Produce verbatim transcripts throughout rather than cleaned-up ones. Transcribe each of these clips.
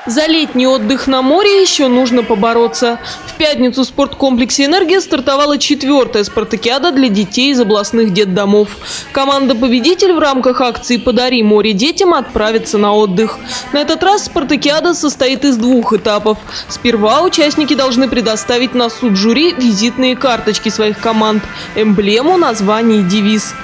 За летний отдых на море еще нужно побороться. В пятницу в спорткомплексе «Энергия» стартовала четвертая спартакиада для детей из областных детдомов. Команда-победитель в рамках акции «Подари море детям» отправится на отдых. На этот раз спартакиада состоит из двух этапов. Сперва участники должны предоставить на суд жюри визитные карточки своих команд, эмблему, название и девиз.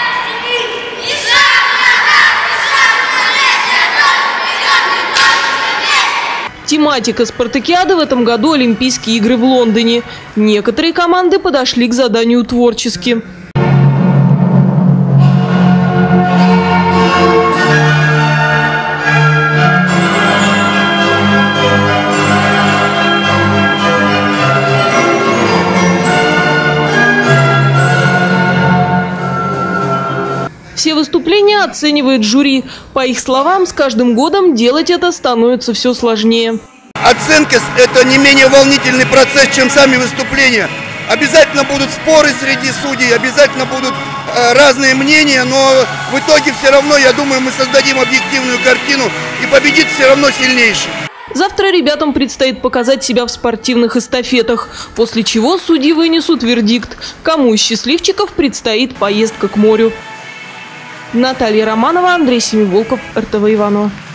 Тематика спартакиады в этом году – Олимпийские игры в Лондоне. Некоторые команды подошли к заданию творчески. Все выступления оценивает жюри. По их словам, с каждым годом делать это становится все сложнее. Оценка – это не менее волнительный процесс, чем сами выступления. Обязательно будут споры среди судей, обязательно будут э, разные мнения, но в итоге все равно, я думаю, мы создадим объективную картину и победит все равно сильнейший. Завтра ребятам предстоит показать себя в спортивных эстафетах, после чего судьи вынесут вердикт, кому из счастливчиков предстоит поездка к морю. Наталья Романова, Андрей Семиволков, эр тэ вэ Иваново.